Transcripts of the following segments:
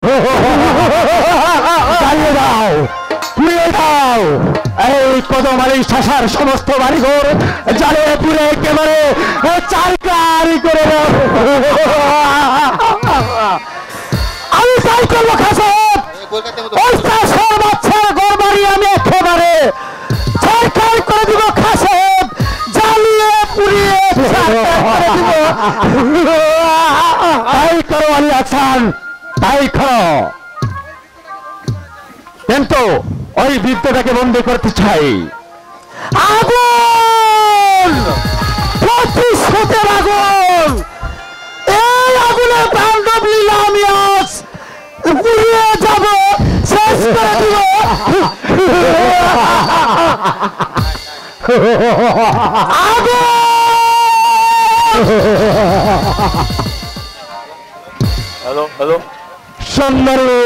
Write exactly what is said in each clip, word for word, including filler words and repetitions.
জ্বালিয়ে দাও, পুড়িয়ে দাও এই কদম আলী শাসার সমস্ত বাড়িঘর জ্বালিয়ে পুড়ে একেবারে চারকারি করে দাও। আমি তাই করবো খাসব, ওই চাষের বাচ্চার ঘর বাড়ি আমি একেবারে চারকারি করে দিব খাসব, জ্বালিয়ে পুড়িয়ে তাই করো আলী হাসান, তাই করো। কিন্তু ওই বৃদ্ধটাকে বন্দি করতে চাই। আগুন, প্রতিশোধের আগুন, এই আগুনে তাণ্ডব লীলা আমি আজ পুড়িয়ে যাব, শেষ করে দিব। আগুন, হ্যালো হ্যালো সুন্দরী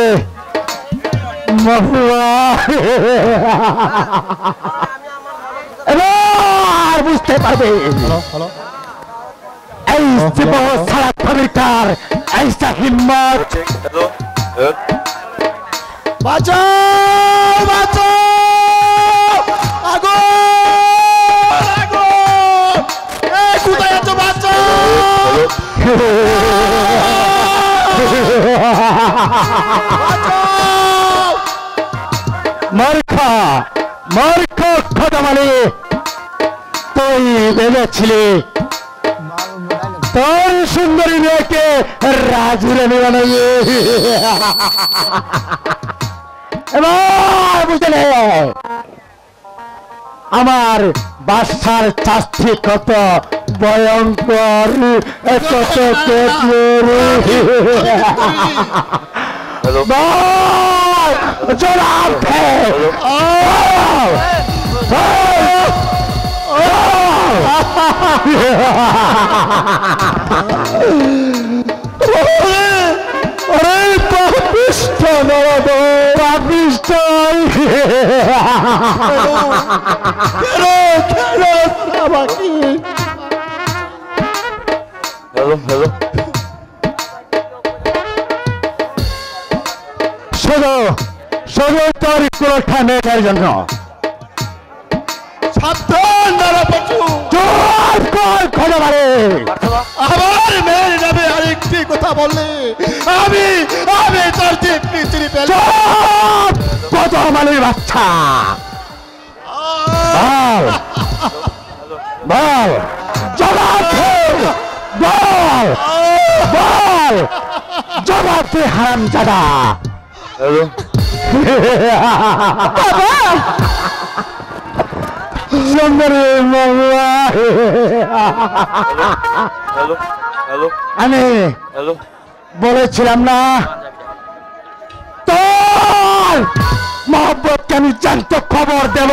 এবার বুঝতে পারবে এই সারা খবরকার ऐसा हिम्मत। বাঁচাও বাঁচাও, আগুন আগুন, এই কোথায় আছো বাঁচাও। মূর্খা মূর্খ কদম আলী, তুই ভেবেছিলি তোর সুন্দরী মেয়েকে রাজরানী বানাবে, এবার বুঝলে আমার বাসার শাস্তি কত ভয়ঙ্কর, কত জনাব পাপিষ্ঠ নরদ পাপিষ্ঠ, হ্যালো হ্যালো শুধু শুধু তোর কুলঠা মেয়েটার জন্য। সাবধান নরপশু, চুপ কর কদম আলী, আমার মেয়ের নামে আরেকটি কথা বললে আমি আমি তোর জিভ নিচড়ি ফেলব। কদম আলীর বাচ্চা, বল বল জবাব দে, বল বল জবাব দে হারামজাদা। হ্যালো সুন্দরী বাবা, হ্যালো হ্যালো আমি হ্যালো বলেছিলাম না তোর মহব্বতকে আমি জানতো খবর দেব।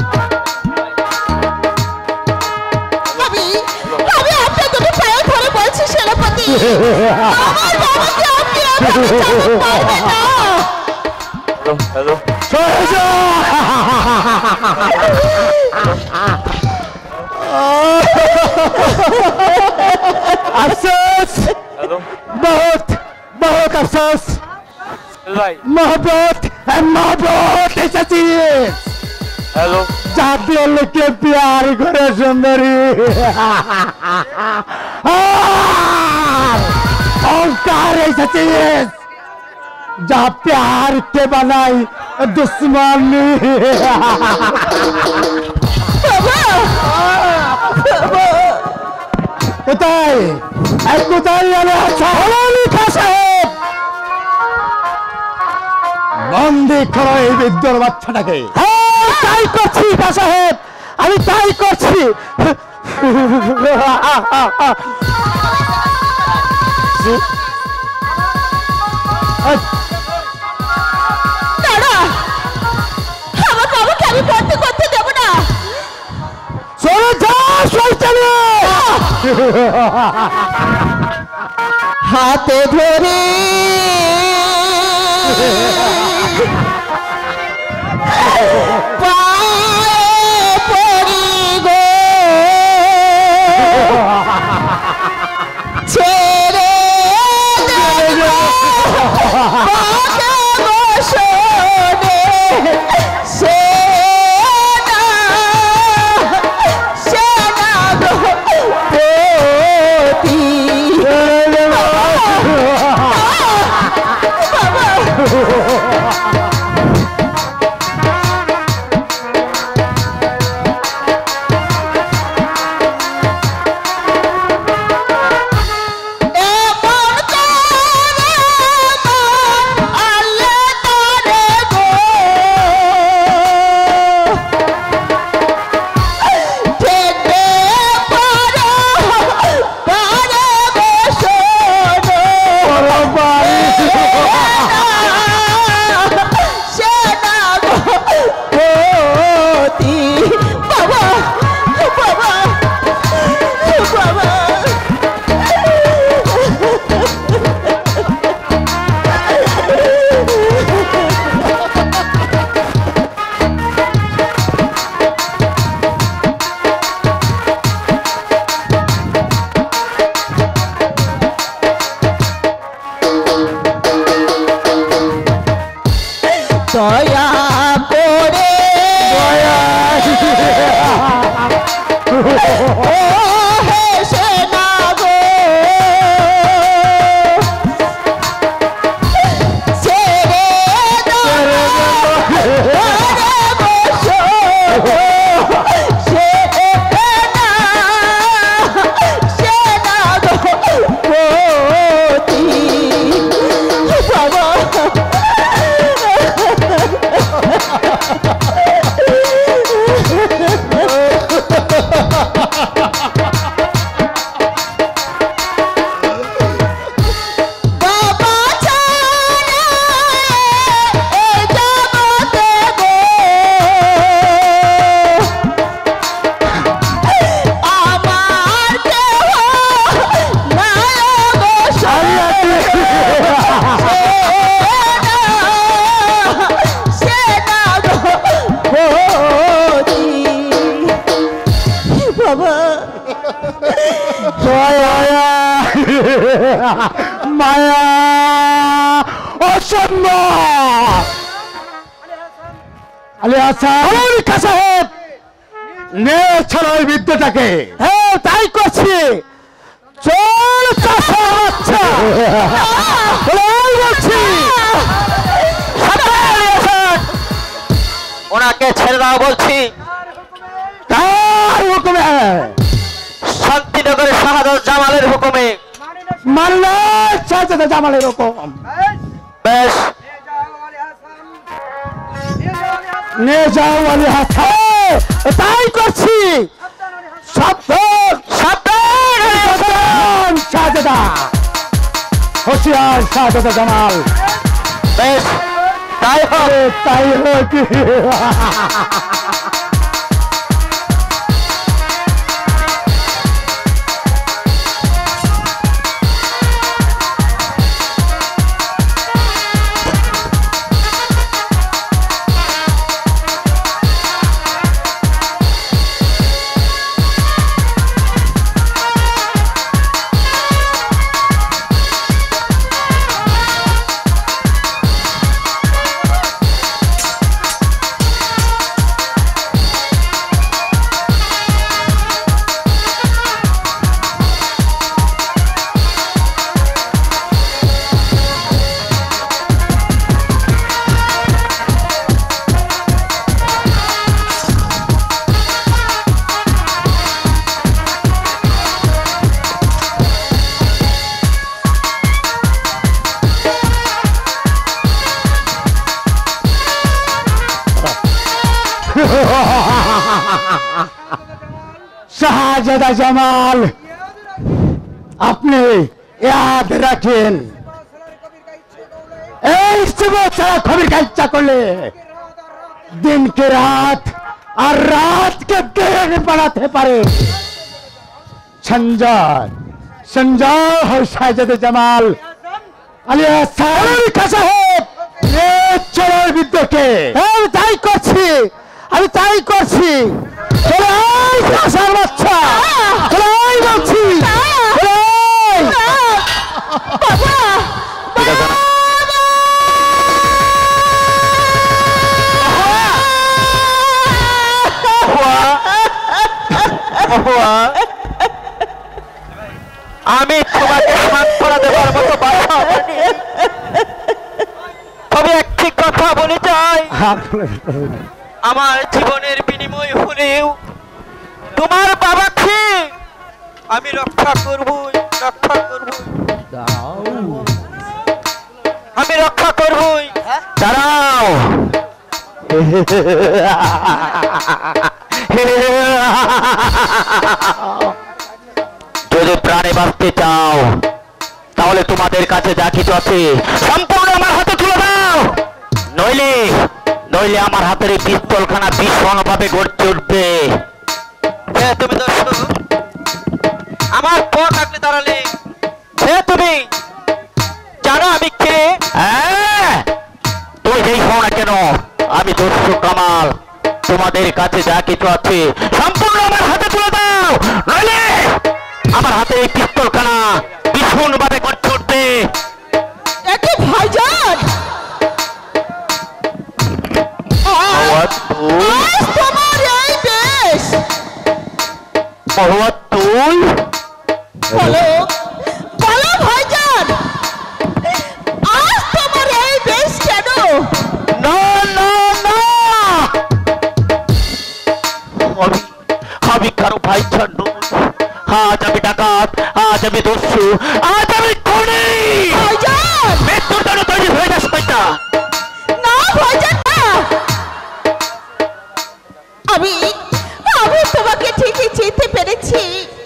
আমি আমি আপনাদের পায়ে ধরে বলছি সেনাপতি, আমার বাবাকে আপনি এভাবে জানতে পারবেন না। হ্যালো হ্যালো সরে যা। अफसोस, बहुत बहुत अफसोस, मोहब्बत मोहब्बत ऐसा चाहिए। हेलो जाते लेके प्यार करे सुंदरी, ओंकार ऐसा चाहिए जा प्यार के बनाई दुश्मनी। কোথায় এক কোথায় গেলে সাহেব বন্দি করো এই বৃদ্ধর বাচ্চাটাকে। হ্যাঁ তাই করছি সাহেব, আমি তাই করছি। আমার বাবাকে আমি বন্দি করতে দেব না। চলে যা শয়তানি, হাতে ধরে পায়ে পড়ি গো, ছেড়ে দে গো। দয়া করে ও হেসে না গো ছেড়ে মায়া অসম্ভব আলী হাসান সাহেব নে ছাড়া ওই বিদ্যাটাকে। হ্যাঁ তাই করছি চল চাষা আচ্ছা বলছি ওনাকে ছেড়ে দাও বলছি। তার হুকুমে শান্তিনগরের শাহাদাত জামালের হুকুমে মানলে শাহাদাত জামালের হুকুম। বেশ নে যাও আলী হাসান তাই করছি। সাবধান সাবধান শাহজাদা হোশিয়ার শাহাদাত জামাল। বেশ তাই হবে তাই হোক। শাহজাদা জামাল আপনি ইয়াদ রাখেন এই ছাড়া খবির का इच्छा করলে दिन के रात और रात के दिन बनाते पारे। संजय संजय और शाहजादा জামাল আলী হাসান সাহেব এ চোর বিদ্যকে আমি তাই করছি আমি তাই করছি। বাচ্চা বলছি আমি তোমাকে সান্ত্বনা দেবার মতো বাধা তবে একটি কথা বলে চাই আমার জীবনের বিনিময় হলেও তোমার বাবাকে আমি রক্ষা করবই রক্ষা করবই আমি রক্ষা করবই। দাঁড়াও যদি প্রাণে বাঁচতে চাও তাহলে তোমাদের কাছে যা কিছু আছে সম্পূর্ণ আমার হাতে তুলে দাও, নইলে নইলে আমার হাতের এই পিস্তলখানা ভীষণভাবে গড়তে উঠবে। তুমি দর্শক আমার পথ থাকলে দাঁড়ালে সে তুমি জানো আমি কে? হ্যাঁ তুমি যেই হও না কেন আমি দর্শক কামাল। তোমাদের কাছে যা কিছু আছে সম্পূর্ণ আমার হাতে তুলে দাও, নইলে আমার হাতে এই পিস্তলখানা ভীষণভাবে গড়তে উঠবে। একই ভাইজান বলো বলো ভাইজান, আজ তোমার এই বেশ কেন? না না না, আমি আমি কারো ভাইজান নই। আজ আমি ডাকাত, আজ আমি দস্যু, আজ আমি খুনি। ভাইজান মৃত্যুর জন্য তৈরি হয়ে যাস শয়তান। না ভাইজান না, আমি আমি তোমাকে ঠিকই চিনতে পেরেছি।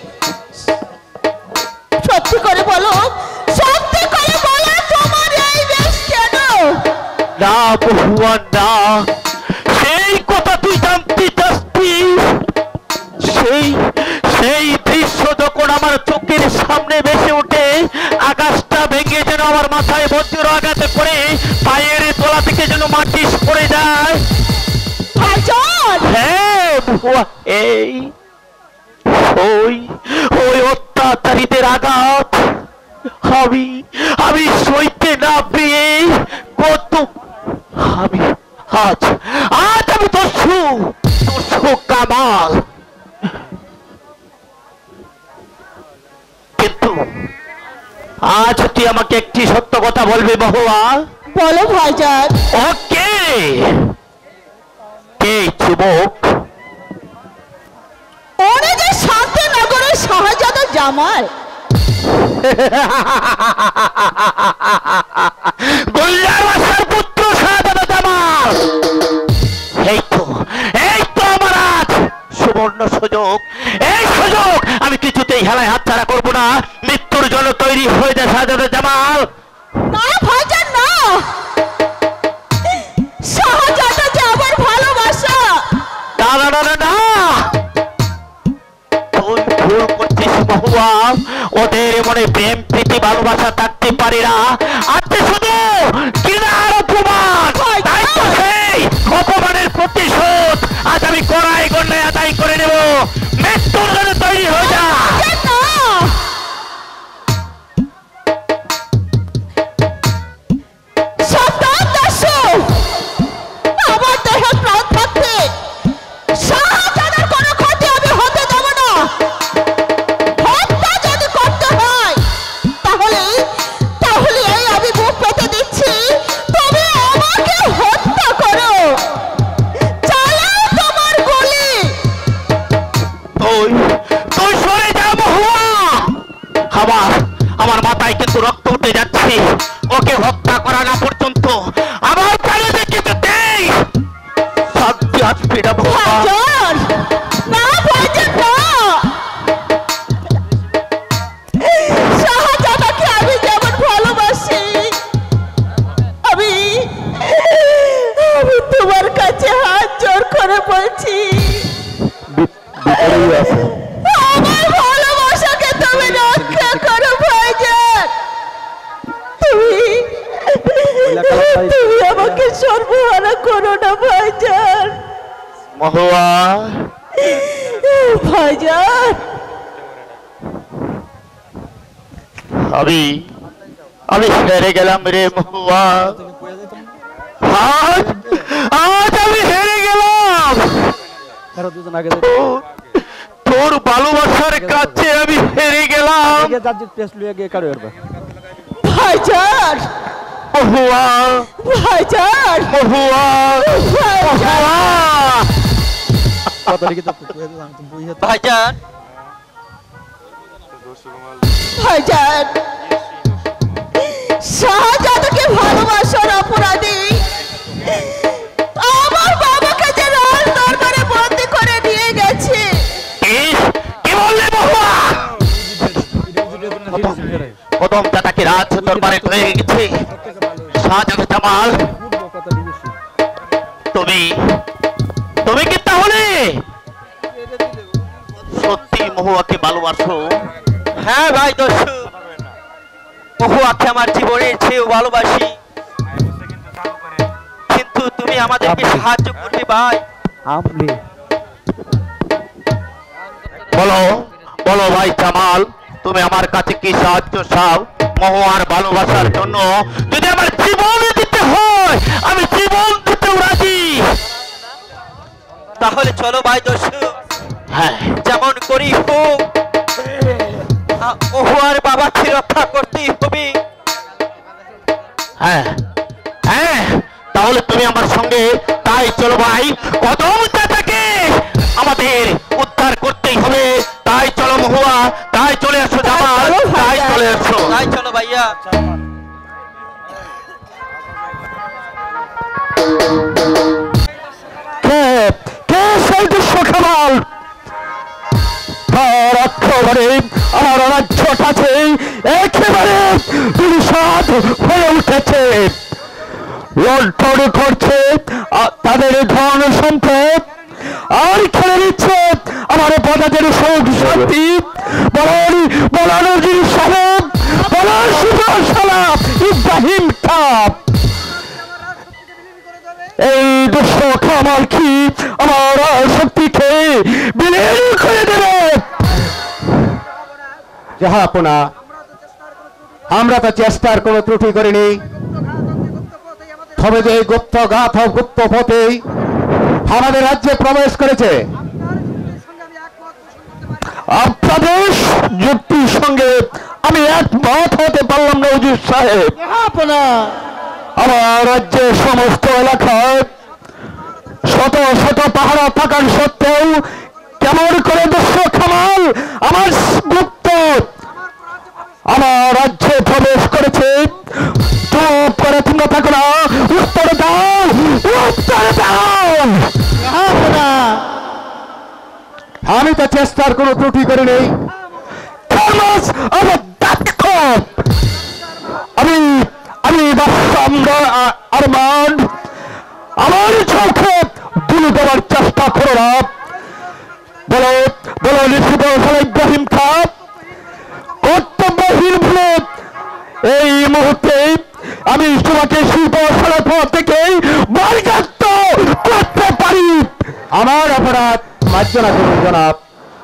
সত্যি করে বলো, সত্যি করে বলো তোমার এই বেশ কেন? না বহুয়া না, সেই কথা তুই জানতে চাচ্ছি। সেই সেই দৃশ্য যখন আমার চোখের সামনে ভেসে ওঠে, আকাশটা ভেঙে যেন আমার মাথায় বজ্র আঘাতে পড়ে পায়ের তলা থেকে যেন মাটি পড়ে যায়। ভাইজান হ্যাঁ বহুয়া, এই ওই ওই অত্যাচারীদের আঘাত আমি আমি সইতে না পেয়ে কত আমি আজ আজ আমি দস্যু দস্যু কামাল। কিন্তু আজ তুই আমাকে একটি সত্য কথা বলবি বহুয়া। বলো ভাইজান। ওকে, কে যুবক? ওরে যে শান্তিনগরের শাহজাদা জামাল। গোল্লার বাসার পুত্র শাহজাদা জামাল। এই তো এই তো আমার আজ সুবর্ণ সুযোগ। এই সুযোগ আমি কিছুতেই হেলায় হাতছাড়া করবো না। মৃত্যুর জন্য তৈরি হয়ে যায় শাহজাদা জামাল। না ভাইজান না, শাহজাদা যে আমার ভালোবাসা। না না না না, তুই ভুল করছিস বহুয়া। ওদের মনে প্রেম প্রীতি ভালোবাসা থাকতে পারে না, আছে শুধু ঘৃণার অপমান। তাই তো সেই অপমানের প্রতিশোধ আজ আমি কড়াই গন্ডায় আদায় করে নেব। মৃত্যুর জন্য তৈরি হয়ে যা। আমার দেহে প্রাণ থাকতে শাহজাদার কোনো ক্ষতি আমি হতে দেব না। হত্যা যদি করতে হয় তাহলে তাহলে এই আমি বুক পেতে দিচ্ছি, তুমি আমাকে হত্যা করো। চালাও তোমার গুলি। তুই তুই সরে যা বহুয়া। আমার আমার মাথায় কিন্তু রক্ত উঠে যাচ্ছে। ওকে হত্যা করা না পর্যন্ত আমার প্রাণে দেখতে দেই শান্তি আসবে না বহুয়া। ভাইজান না, ভাইজান না, শাহজাদাকে আমি যেমন ভালোবাসি, আমি আমি তোমার কাছে হাত জোর করে বলছি, আমার ভালোবাসাকে তুমি রক্ষা করো ভাইজান। তুমি তুমি আমাকে সর্বহারা করো না ভাইজান। মহুয়া ভাইজান আমি আমি হেরে গেলাম রে মহুয়া। আজ আজ আমি হেরে গেলাম। তোর- তোর ভালোবাসার কাছে আমি হেরে গেলাম ভাইজান মহুয়া। ভাইজান মহুয়া মহুয়া। ভাইজান ভাইজান শাহজাদাকে ভালোবাসার অপরাধী আমার বাবাকে যে রাজ দরবারে বন্দি করে নিয়ে গেছে। কি বললে মহুয়া? প্রথম তাকে রাজ দরবারে হয়ে গেছে শাহজাদা জামাল। তুমি তুমি কি তাহলে সত্যি মহুয়াকে ভালোবাসো? হ্যাঁ ভাই দস্যু, মহুয়াকে আমার জীবনের চেয়েও ভালোবাসি। কিন্তু তুমি আমাদেরকে সাহায্য করবে ভাই। বলো বলো ভাই জামাল, তুমি আমার কাছে কি সাহায্য চাও? মহুয়ার ভালোবাসার জন্য যদি আমার জীবন দিতে হয় আমি জীবন দিতেও রাজি। তাহলে চলো ভাই দস্যু, হ্যাঁ যেমন করি হোক মহুয়ার বাবাকে রক্ষা করতেই হবে। হ্যাঁ হ্যাঁ, তাহলে তুমি আমার সঙ্গে তাই চলো ভাই, কদম চাচাকে আমাদের উদ্ধার করতেই হবে। তাই চলো মহুয়া, তাই চলে আসো জামাল, তাই চলে আসো। তাই চলো ভাইয়া। কে কে সেই দুঃস্ব কামাল? তার একেবারে আমার রাজ্যটাছে একেবারে দুঃসাদ হয়ে উঠেছে, লুণ্ঠন করছে তাদের ধন সম্পদ, আর খেলে নিচ্ছে আমার প্রজাদের সুখ শান্তি। বলুন বলানো জিনিস সাহেব, বলার সুপারশালা ইব্রাহিম কাপ, এই দুঃস্ব কামাল কি আমার শক্তিকে বিলীন করে দেবে? জাহাপনা, আমরা তো চেষ্টার কোনো ত্রুটি করিনি, তবে যে গুপ্ত গাথ গুপ্ত পথে আমাদের রাজ্যে প্রবেশ করেছে, আপনাদের যুক্তির সঙ্গে আমি একমত হতে পারলাম না হুজুর সাহেব। জাহাপনা, আমার রাজ্যের সমস্ত এলাকায় শত শত পাহারা থাকার সত্ত্বেও কেমন করে দুঃস্ব কামাল আমার গুপ্ত আমার রাজ্যে প্রবেশ করেছে? চুপ করে তোমরা থাকো না, উত্তর দাও, উত্তর দাও। জাহাপনা, আমি তো চেষ্টার কোনো ত্রুটি করিনি। আমি আমি আরমান আমার চোখে দুলু দেওয়ার চেষ্টা করো না। বলো বলো ইব্রাহিম খান, কর্তব্যহীন ভুলে এই মুহূর্তে আমি তোমাকে শিল্পশালা পথ থেকে বরখাস্ত করতে পারি। আমার অপরাধ মার্জনা করুন জনাব।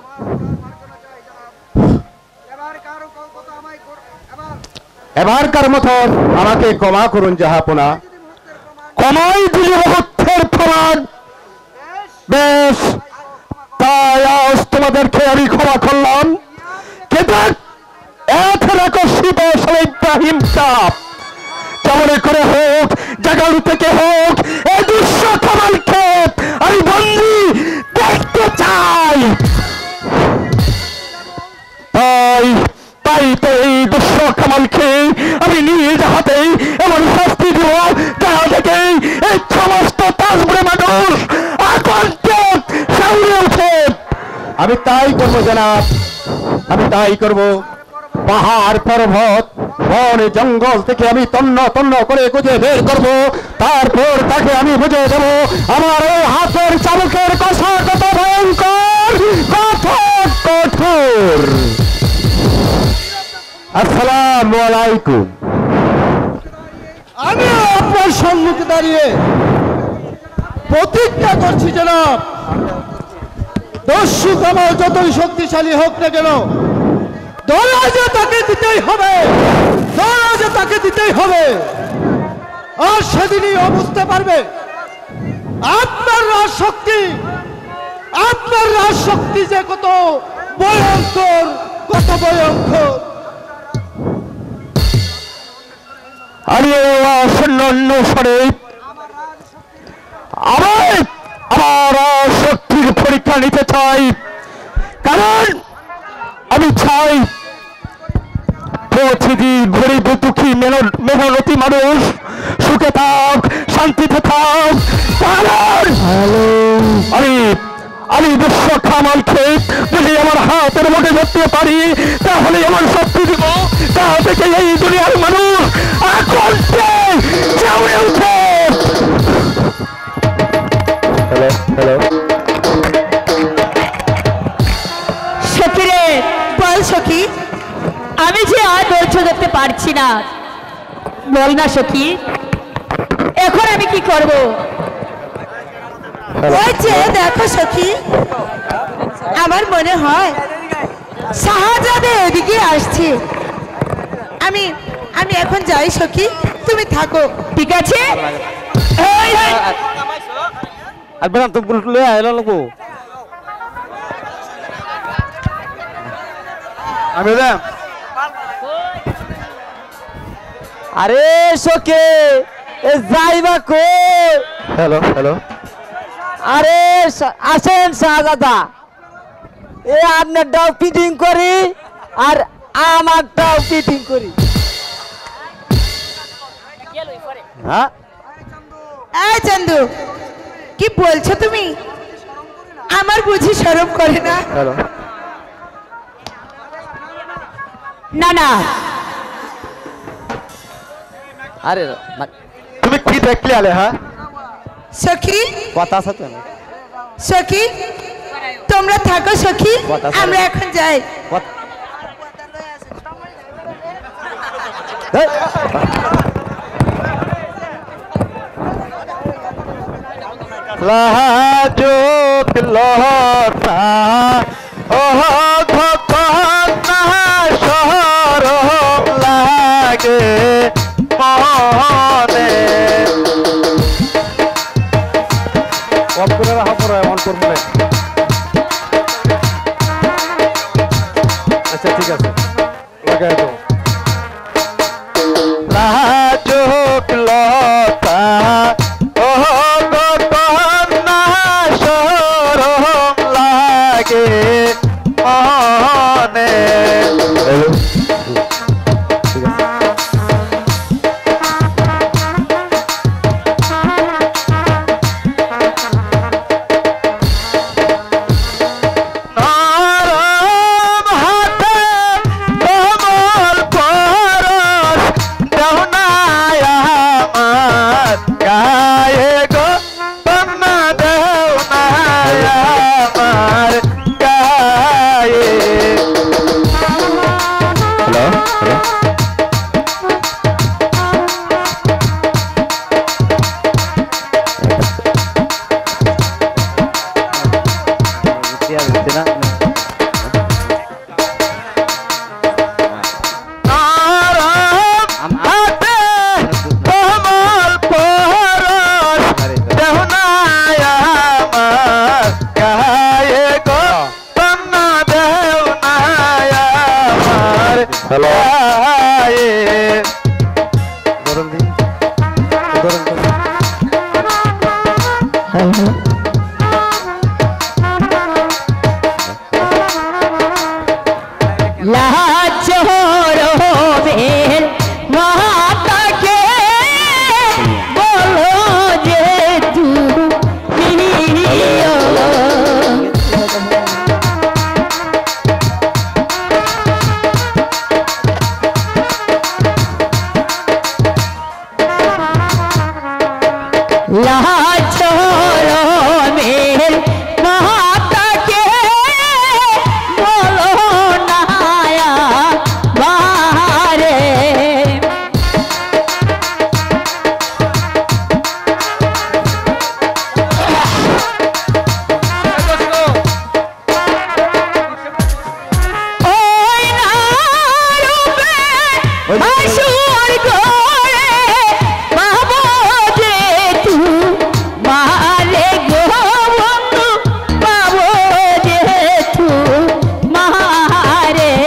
এবারকার মতো আমাকে ক্ষমা করুন জাহাপনা। কমাই দিলে মুহূর্তের প্রমাণ। বেশ, তাই আজ তোমাদেরকে আমি ক্ষমা করলাম, কিন্তু ইব্রাহিম কাপ কেমন করে হোক, জাগালু থেকে হোক, এই দুঃস্ব কামালকে আমি বন্দী দেখতে চাই। তাই তাই তো এই দুঃস্ব কামালকে আমি নিজ হাতেই এমন শাস্তি দিব যাহা থেকে এই সমস্ত তাজপুরের মানুষ আকন্ঠে সামনে উঠে। আমি তাই করবো জনাব, আমি তাই করব। পাহাড় পর্বত বন জঙ্গল থেকে আমি তন্ন তন্ন করে খুঁজে বের করব, তারপর তাকে আমি বুঝে দেব আমার এই হাতের চাবুকের কষা কত ভয়ঙ্কর, কত কঠোর। আসসালামু আলাইকুম। আমি আপনার সম্মুখে দাঁড়িয়ে প্রতিজ্ঞা করছি জনাব, দস্যু কামাল যতই শক্তিশালী হোক না কেন, দরাজে তাকে দিতেই হবে, দরাজে তাকে দিতেই হবে। আর সেদিনই ও বুঝতে পারবে আপনার রাজ শক্তি, আপনার রাজ শক্তি যে কত ভয়ঙ্কর, কত ভয়ঙ্কর। আমি অনুসরণে আমার আমার শক্তির পরীক্ষা নিতে চাই, কারণ আমি চাই প্রতিদিন গরিব দুঃখী মেহনতি মানুষ সুখে থাক, শান্তিতে থাক। কারণ আমি আমি দুঃস্ব কামালকে যদি আমার হাতের মুঠে ধরতে পারি, তাহলে আমার শক্তি দিব, তা থেকে এই দুনিয়ার মানুষ আকন্ঠে জেগে উঠে। হ্যালো হ্যালো সখী রে, বল সখী, আমি যে আর ধৈর্য ধরতে পারছি না, বল না সখী, এখন আমি কি করব? ওই যে দেখো সখী, আমার মনে হয় শাহজাদা এদিকে আসছে। আমি আমি এখন যাই সখী, তুমি থাকো, ঠিক আছে? একবার তো বললে আইলো লোক আমি দেম আরে সকে এ যাইবা কই হ্যালো হ্যালো আরে আসেন শাহজাদা এ আপনারটাও ফিটিং করি আর আমারটাও ফিটিং করি হ্যাঁ এই চন্দু কি বলছো তুমি আমার বুঝি শরম করে না হ্যালো না না আরে তুমি কি দেখলে আলে হ্যাঁ সখী কথা আছে তো সখী তোমরা থাকো সখী কথা আছে। আমরা এখন যাই লাজো লতা ওহ ঘটনা শহর লাগে মনে অফ করে রাখা পড়ে অন করবো আচ্ছা ঠিক আছে লাগাই তো লাজো লতা ওহ ঘটনা শহর লাগে মনে নরম হাতে কোমল পরশ দেওনায় আমার গায়ে গো বন্যা দেওনায় আমার গায়ে হ্যালো হ্যালো নরম হাতে কোমল পরশ দেওনায় আমার গায়ে গো বন্যা দেওনায় আমার গায়ে লাচরবের মাতাকে বলো যে তুমি লাচরবের মাতাকে বলো নায়া বারে ওই না রূপে আসুর করে বাবা যে তু মারে গো বন্ধু বাবু যে তু মারে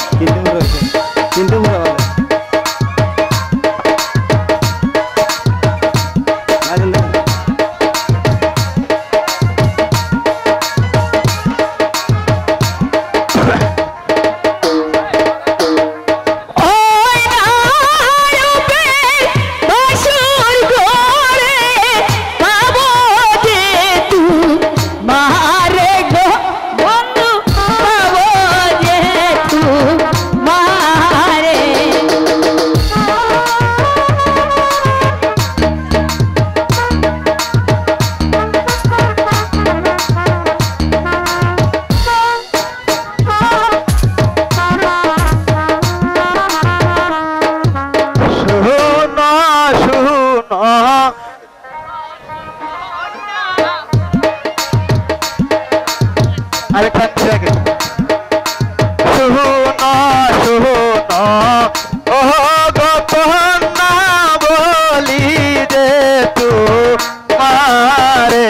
ওই না রূপে আসুর করে বাবু যে তু মারে গো বন্ধু বাবু যে তু মারে শুনো শুনো আরেকটা থেকে শুনো শুনো ও গোপনা বলি যে তু মারে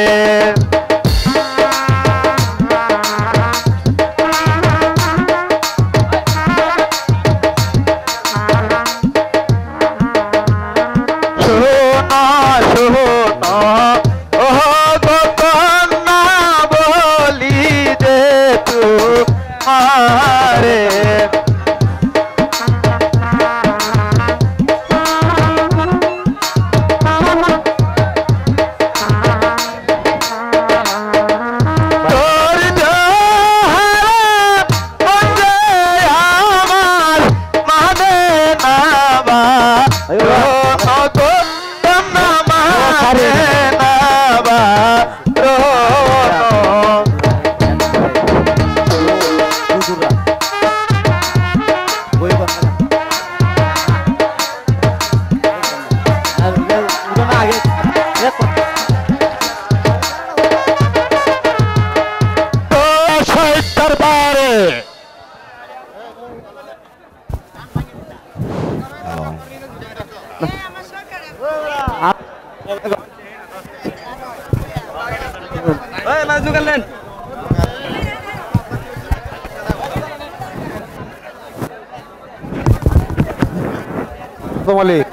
মালিক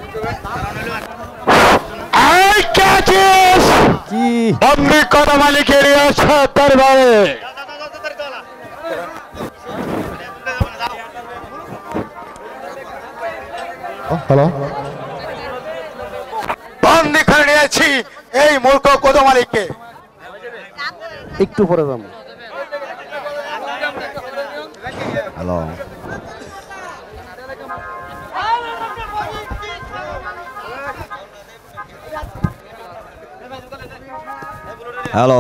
কি বন্দি কথা মালিকের দরবারে হ্যালো বন্দি করে নিয়েছি এই মূর্খ কোদ মালিককে। একটু পরে যাম। হ্যালো হ্যালো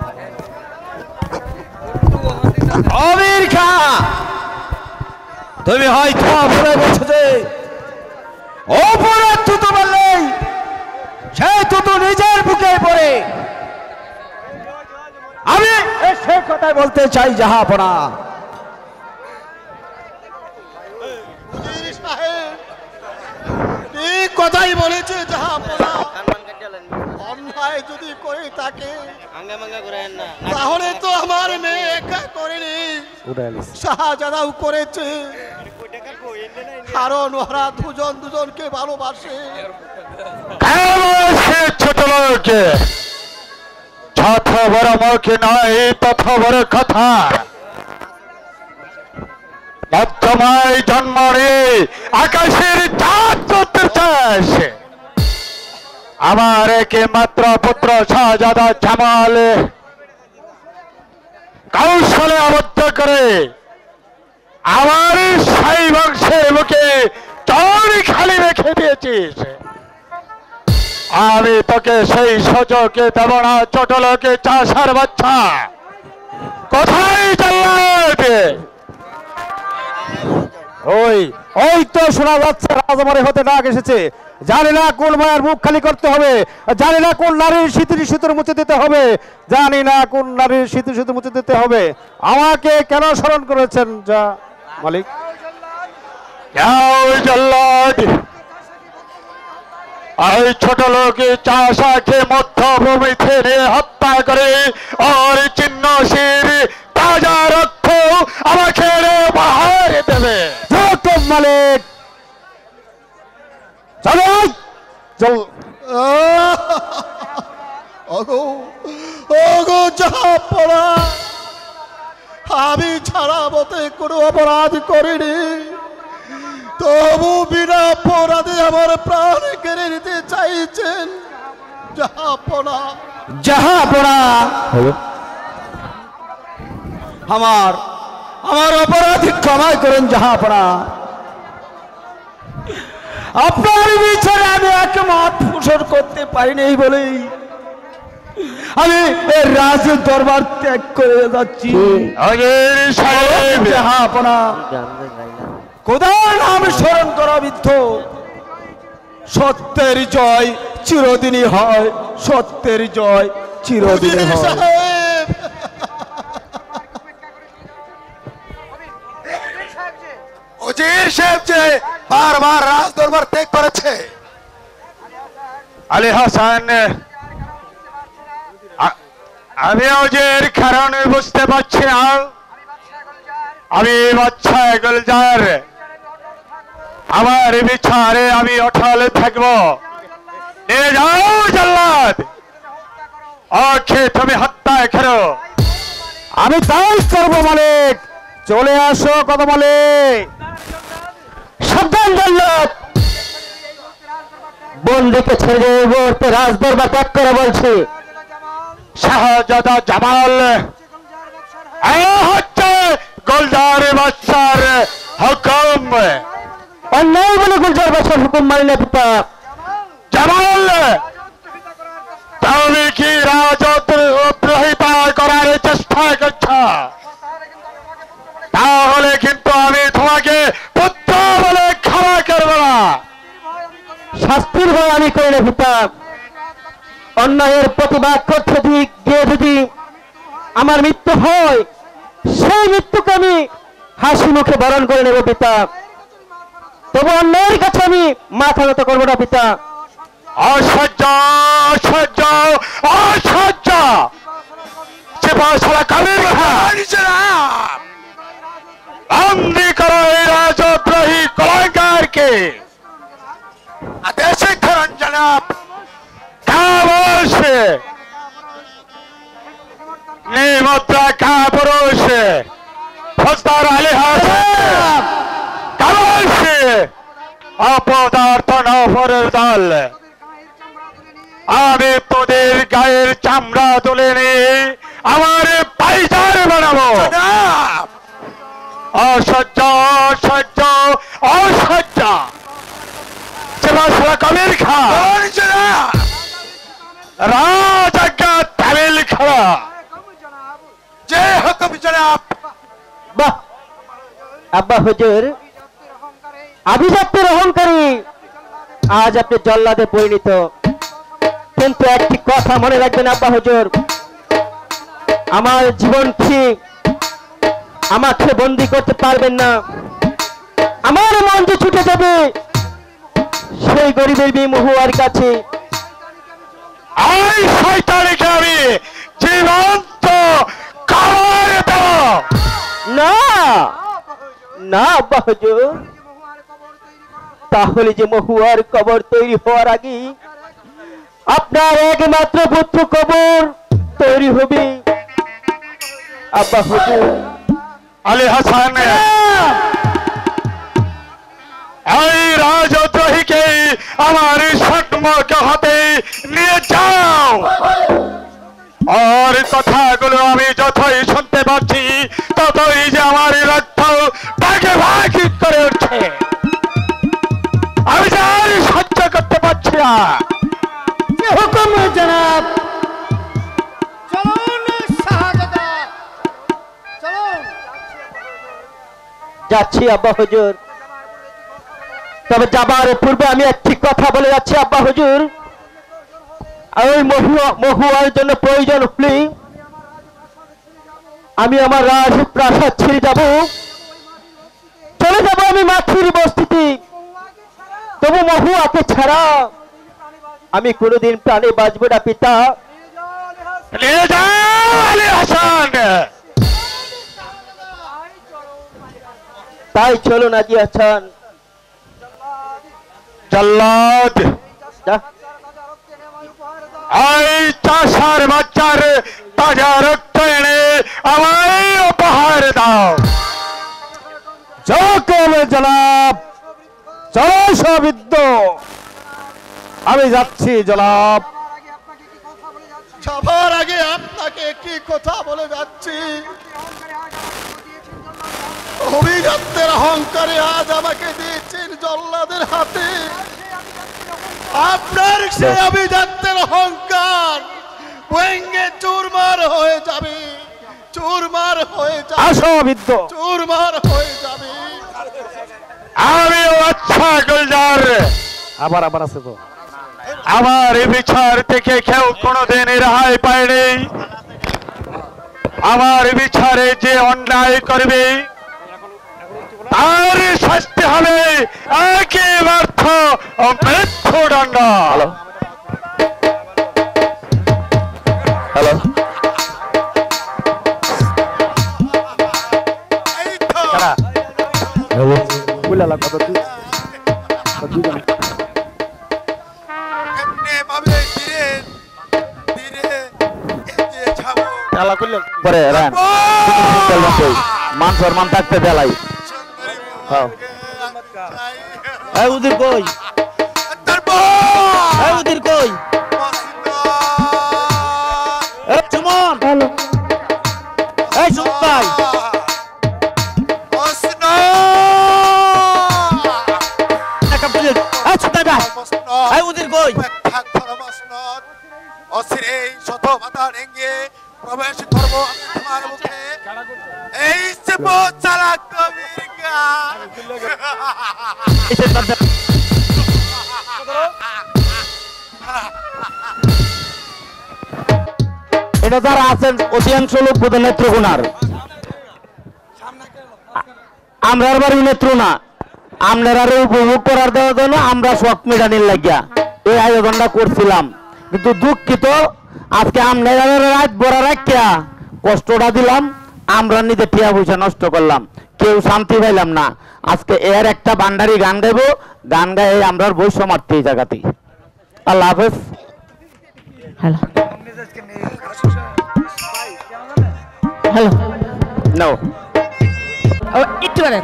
আমির খাঁ, তুমি হয়তো ভুলে গেছো যে অপরাধ তুতো বললেই সে তুতো নিজের বুকে পড়ে। আমি সে কথাই বলতে চাই জাহাপনা। এই কথাই বলেছে জাহাপনা। অন্যায় যদি করে থাকে তাহলে তো আমার মেয়ে একা করেনি, শাহজাদাও করেছে, কারণ ওরা দুজন দুজনকে ভালোবাসে। ছোট লোক যত বড় মুখে নয় তত বড় কথা। লজ্জাময় জন্ম রে আকাশের চাঁদ করতে চাস। আমার একে মাত্র পুত্র শাহজাদা জামাল কৌশলে আবদ্ধ করে আমার সাই বংশের মুখে চড়ি খালি রেখে দিয়েছিস। আমি তোকে সেই সুযোগে দেব না, ছোটলোকে চাষার বাচ্চা। কোথায় চলবে? ওই ওই তো শোনা যাচ্ছে রাজমারে হতে ডাক এসেছে। জানি না কোন মায়ের মুখ খালি করতে হবে, জানি না কোন নারীর শীতের শীতের মুছে দিতে হবে, জানি না কোন নারীর শীতের শীতের মুছে দিতে হবে। আমাকে কেন স্মরণ করেছেন যা মালিক? এই ছোট লোকে চাষাকে মধ্যভূমি থেকে হত্যা করে ওর চিহ্ন শির তাজা রক্ত আমাকে বাহার দেবে। মালিক চলো চল। ওগো ওগো জাহাপনা, আমি ছাড়া মতে কোনো অপরাধ করিনি, তবু বিনা অপরাধে আমার প্রাণ কেড়ে নিতে চাইছেন জাহাপনা। জাহাপনা আমার আমার অপরাধী ক্ষমা করেন জাহাপনা। আপনার বিচারে আমি একমত পোষণ করতে পারিনি বলেই আমি এই রাজ দরবার ত্যাগ করে যাচ্ছি। জাহাপনা খোদার নাম স্মরণ করা বিদ্ধ। সত্যের জয় চিরদিনই হয়, সত্যের জয় চিরদিনই হয়। সাহেব, উজির সাহেব যে বারবার রাজ দরবার ত্যাগ করেছে। আলী হাসান, আমি উজির কারণে বুঝতে পারছি না। আমি বাচ্চা গুলজার, আমার বিচারে আমি অটল থাকবো। নিয়ে যাও জল্লাদ, ওকে তুমি হত্যা করো। আমি তাই করবো মালিক। চলে আসো কথা মালিক। সাবধান জল্লাদ, বন্দিকে ছেড়ে মুহূর্তে রাজ দরবার ত্যাগ করে বলছি। শাহজাদা জামাল হচ্ছে গুলজার বাদশার হুকুম। অন্যায় বলে গুলজার বাদশার হুকুম মানি না পিতা। জামাল, তুমি কি রাজদ্রোহিতা করার চেষ্টা করছ? তাহলে কিন্তু আমি তোমাকে পুত্র বলে ক্ষমা করব না। শাস্তির ভয় আমি করি না পিতা। অন্যায়ের প্রতিবাদ করতে গিয়ে যদি আমার মৃত্যু হয়, সেই মৃত্যুকে আমি হাসি মুখে বরণ করে নেব পিতা। তবু অন্যায়ের কাছে আমি মাথা নত করবো না পিতা। অসহ্য অসহ্য অসহ্য সেবাশালা কামিল বন্দি করো এই রাজদ্রোহী কলঙ্কারকে আদেশে করুন জনাব কাবস নিমদ্রা কাপুরুষ ফৌজদার আলী হাসান কাবস অপদার্থ নফরের দল আমি তোদের গায়ের চামড়া তুলে নিয়ে আমার পাইজার বানাবো অসহ্য অসহ্য অসহ্য সেবাশালা কবির খা রাজাজ্ঞা তামিল খাড়া যে হুকুম জনাব। বাহ আব্বা হুজুর আভিজাত্যের অহংকারী আজ আপনি জল্লাদে পরিণত, কিন্তু একটি কথা মনে রাখবেন আব্বা হুজুর, আমার জীবন ঠিক আমাকে বন্দি করতে পারবেন না। আমার মন যে ছুটে যাবে সেই গরিবের মেয়ে মহুয়ার কাছে। এই শয়তানকে আমি জীবন্ত কবর দেব না না আব্বা হুজুর, তাহলে যে মহুয়ার কবর তৈরি হওয়ার আগে আপনার একমাত্র পুত্র কবর তৈরি হবে আব্বা হুজুর। আলী হাসান এই রাজদ্রোহীকে আমার সম্মুখ হতে নিয়ে যাও। আর কথাগুলো আমি যতই শুনতে পাচ্ছি ততই যে আমার রক্ত ভাগে ভাগে করে উঠছে, আমি যে আর সহ্য করতে পারছি না। হুকুম জনাব। চলুন শাহজাদা চলুন। যাচ্ছি আব্বা হুজুর, তবে যাবার পূর্বে আমি একটি কথা বলে যাচ্ছি আব্বা হুজুর, ওই মহুয়া মহুয়ার জন্য প্রয়োজন হলে আমি আমার রাজপ্রাসাদ ছেড়ে যাব, চলে যাব আমি মাতৃর বস্তিতে, তবু মহুয়াকে ছাড়া আমি কোনোদিন প্রাণে বাঁচব না পিতা। নিয়ে যাও আলী হাসান। তাই চলো না জি হাসান। জল্লাদ যা এই চাষার বাচ্চার তাজা রক্ত এনে আমায় উপহার দাও। হুকুম জনাব। চলো সবিদ্য, আমি যাচ্ছি জনাব। সবার আগে আপনাকে একটি কথা বলে যাচ্ছি, অভিজাত্যের অহংকারে আজ আমাকে দিয়েছেন জল্লাদের হাতে। আপনার সে অভিজাত্যের অহংকার ভেঙে চুরমার হয়ে যাবে, চুরমার হয়ে যাবে, আসবিদ্য চুরমার হয়ে যাবে। আমি আচ্ছা গুলজার আবার আবার আছে তো আমার এই বিচার থেকে কেউ কোনোদিন রেহাই পায়নি। আমার বিচারে যে অন্যায় করবে তার শাস্তি হবে একেবার্থ ও মৃত্যুদণ্ড। হ্যালো বুলালা কত তুই মান সম্মান থাকতে দেলাই উদির কই উদির কই সুমন এই সুমন ভাই উদির কই অসিরে শত মাথা রেঙ্গে প্রবেশ করবো তোমার মুখে। এই সে চালাক কবির গান। এটা যারা আছেন অধিকাংশ লোক বোধ নেত্রকোনার, আমরা বাড়ি নেত্র না, আপনারা উপভোগ করার দেওয়ার জন্য আমরা শখ মেটানির লাগিয়া এই আয়োজনটা করছিলাম। কিন্তু দুঃখিত আজকে আমরা রাত বড় রাখিয়া কষ্টটা দিলাম, আমরা নিজে টিয়া পয়সা নষ্ট করলাম, কেউ শান্তি পাইলাম না। আজকে এর একটা বান্ডারি গান গাইব, গান গায়ে আমরা বই সমাপ্তি এই জায়গাতে। আল্লাহ হাফেজ। হ্যালো হ্যালো নো একটু করে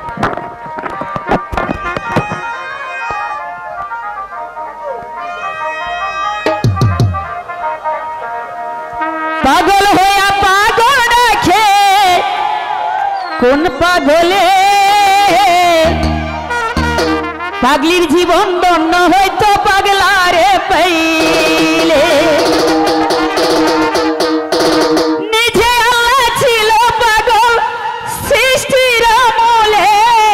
পাগল হইয়া পাগল রাখে কোন পাগলে পাগলির জীবন দন্য হইতো পাগলারে পাইলে নিজে আল্লাহ ছিল পাগল সৃষ্টির মূলে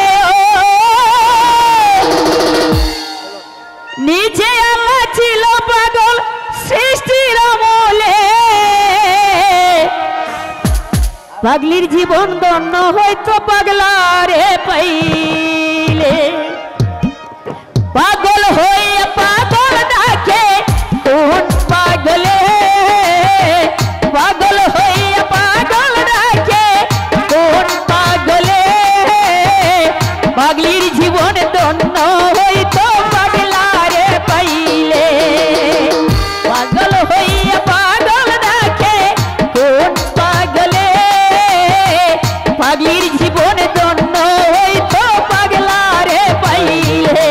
নিজে আল্লাহ ছিল পাগল সৃষ্টির মূলে পাগলির জীবন দন্য হইতো পাগলারে পাইলে পাগল হইয়া পাগল ডাকে কোন পাগলে পাগল হইয়া পাগল ডাকে কোন পাগলে পাগলির জীবন দন্য হইতো পাগলারে পাইলে পাগল হইয়া পাগল ডাকে কোন পাগলে পাগলির জীবন দন্য হইতো পাগলারে পাইলে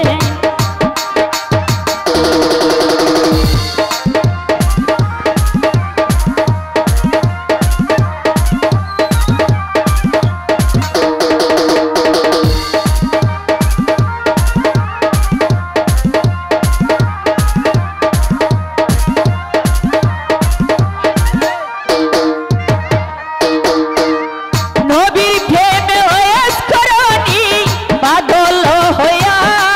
নবীর প্রেমে হয়েছি পাগল হইয়া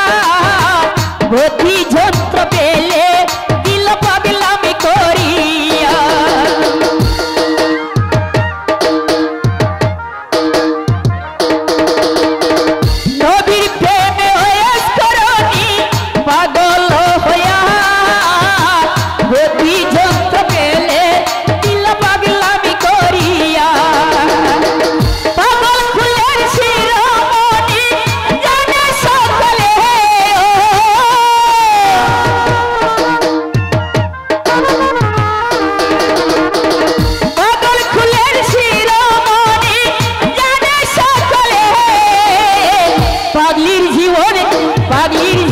গতি যন্ত্র পেলে দিল পাগলামি করিয়া নবীর প্রেমে হয়েছি পাগল হইয়া গতি যন্ত্র পেলে দিল পাগলামি করিয়া পাগল ফুলের শিরোমণি জানে সকলে পাগল ফুলের শিরোমণি জানে সকলে পাগলির জীবনে পাগলির